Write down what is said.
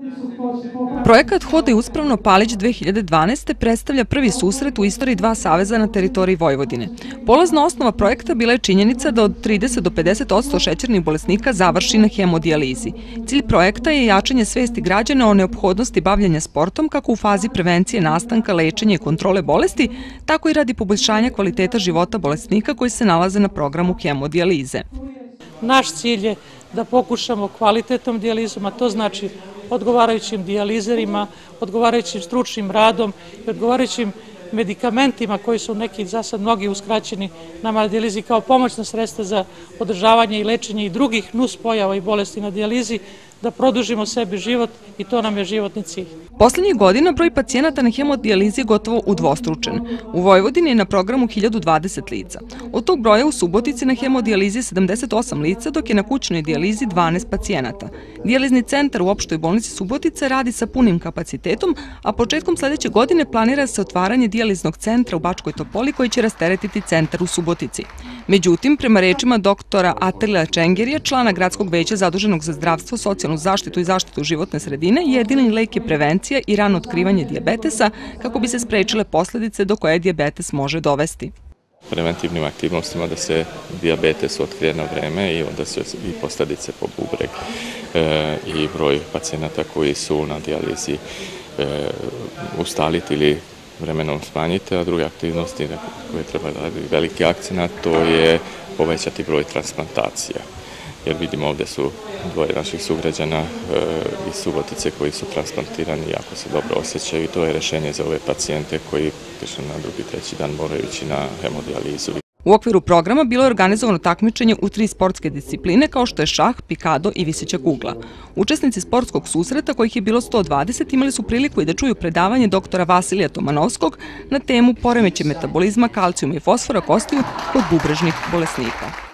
Projekat Hodaj uspravno Palić 2012. predstavlja prvi susret u istoriji dva saveza na teritoriji Vojvodine. Polazna osnova projekta bila je činjenica da od 30 do 50% šećernih bolesnika završi na hemodijalizi. Cilj projekta je jačanje svesti građana o neophodnosti bavljanja sportom kako u fazi prevencije nastanka, lečenja i kontrole bolesti, tako i radi poboljšanja kvaliteta života bolesnika koji se nalaze na programu hemodijalize. Naš cilj je da pokušamo kvalitetnom dijalizom, a to znači odgovarajućim dijalizerima, odgovarajućim stručnim radom i odgovarajućim medikamentima koji su neki za sad mnogi uskraćeni na dijalizi kao pomoćna sredstva za održavanje i lečenje i drugih nuspojava i bolesti na dijalizi, da produžimo sebi život i to nam je životni cilj. Poslednjih godina broj pacijenata na hemodijalizi je gotovo udvostručen. U Vojvodini je na programu 1020 lica. Od tog broja u Subotici na hemodijalizi 78 lica, dok je na kućnoj dijalizi 12 pacijenata. Dijalizni centar u opštoj bolnici Subotica radi sa punim kapacitetom, a početkom sledeće godine planira se otvaranje dijaliznog centra u Bačkoj Topoli koji će rasteretiti centar u Subotici. Međutim, prema rečima doktora Atrila Čengerija, člana gradskog veća zaduženog za zdravstvo, socijalnu zaštitu i zaštitu životne sredine, jedini lek je prevencija i rano otkrivanje dijabetesa kako bi se sprečile posledice do koje dijabetes može dovesti. Preventivnim aktivnostima da se dijabetes otkrije na vreme i onda se i posledice po bubreg i broj pacijenata koji su na dijalizi ustaliti ili vremenom smanjiti, a druge aktivnosti koje treba dati veliki akcenat, to je povećati broj transplantacija. Jer vidimo ovde su dvoje naših sugrađana iz Subotice koji su transplantirani i jako se dobro osjećaju i to je rešenje za ove pacijente koji na drugi, treći dan moraju ići na hemodijalizu. U okviru programa bilo je organizovano takmičenje u 3 sportske discipline kao što je šah, pikado i viseća kugla. Učesnici sportskog susreta, kojih je bilo 120, imali su priliku i da čuju predavanje doktora Vasilija Tomanovskog na temu poremećaj metabolizma kalcijuma i fosfora kostiju kod bubrežnih bolesnika.